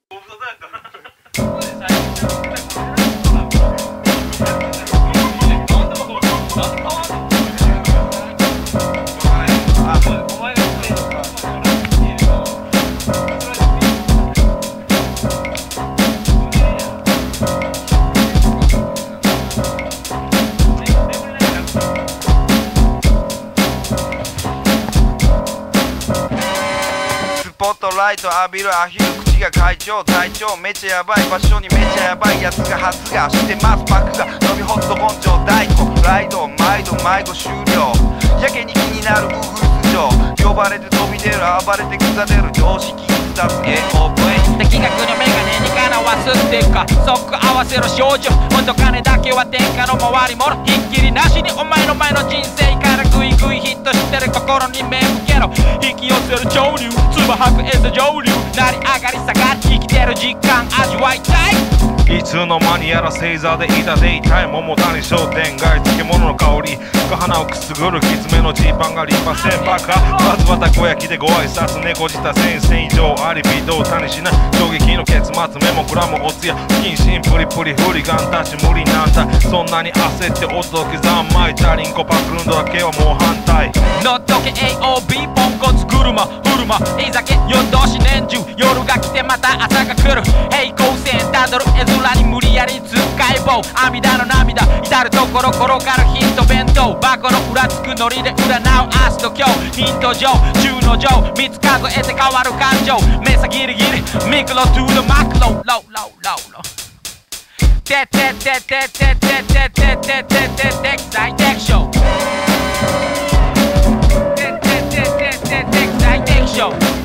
スポットライト浴びるアヒル口が会長隊長めちゃやばい場所にめちゃやばいやつが発芽してますパックが伸びホット根性太鼓ライド毎度迷子終了やけに気になるウグイス嬢呼ばれて飛び出る暴れて草出る常識逸脱芸オープン的確にメガネにかなわすっていうか即合わせろ少女元金だけは天下の回り物ひっきりなしにお前の前の人生からグイグイヒットしてる心に目向けろ引き寄せる潮流つば吐く餌上流成り上がり下がり生きてる実感味わいたいいつの間にやら星座でいたでいたい桃谷商店街漬物の香り深鼻をくすぐるきつめのジーパンがリンパ腺バカまずはたこ焼きでご挨拶猫舌先生以上あり微動たにしない衝撃の結末メモクラもおつや不謹慎プリプリフリガンたち無理なんだそんなに焦ってお届け三昧チャリンコパクルンドだけはもう反対乗っとけ AOB ポンコツ車いい酒夜通し年中夜が来てまた朝が来る平行線たどる絵面に無理やり使い棒阿弥陀の涙至るところ転がるヒント弁当箱の裏つくノリで占う明日と今日ヒント上中の上3つ数えて変わる感情目先ギリギリミクロ to the マクロローローローローててててててててててて適材適所てててててて適材適所